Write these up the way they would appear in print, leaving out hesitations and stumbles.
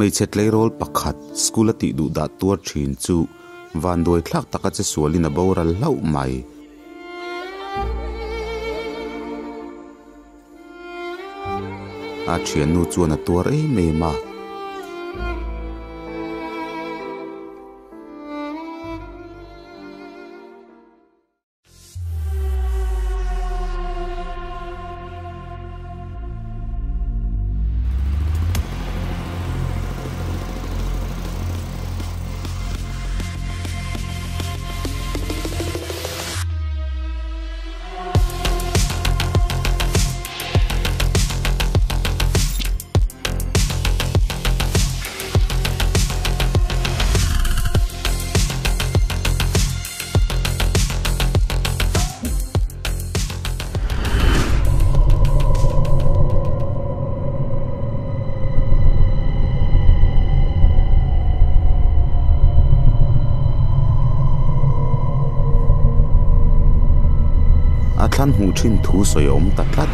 ngay chet lấy rol pakhat school ati du da tur thin chu van doi thlak taka che sualin a boral lau mai a thian nu chuan a tur ei me ma than hu thin thu soi om ta thlat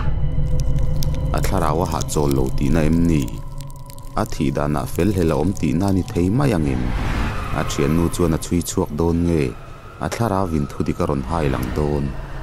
a tharawa ha chol lo ti na em ni a thi da na fel hela om ti na ni thei mai angin a thian nu chuan a chui chuak don nge a thlara vin thu di karon hai lang don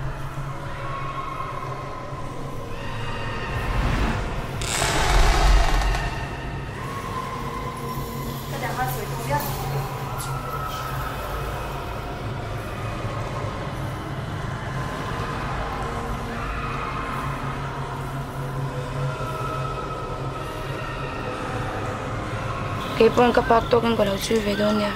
Cái bọn các bác tôi cần có đầu chui về đâu nha.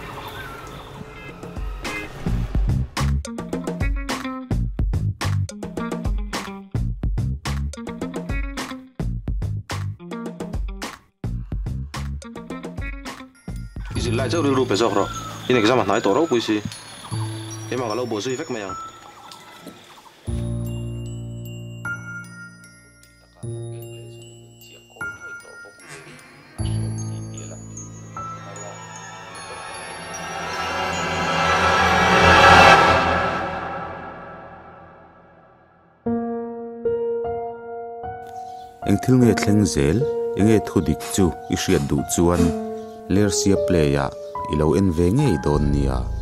Isi lại cháu được besok rồi. Ini kita mah naik torau puisi. Emang kalau bos efek mayang. Anh thil nghe thleng zel enge thudik chu i hriat du chuan ler sia playa ilo en ve ngei don nia